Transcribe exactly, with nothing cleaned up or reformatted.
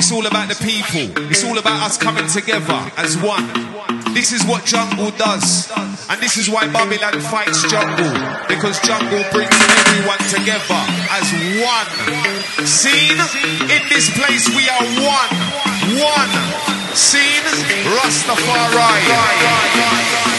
It's all about the people. It's all about us coming together as one. This is what jungle does. And this is why Babylon fights jungle. Because jungle brings everyone together as one. Seen? In this place we are one. One. Seen? Rastafari.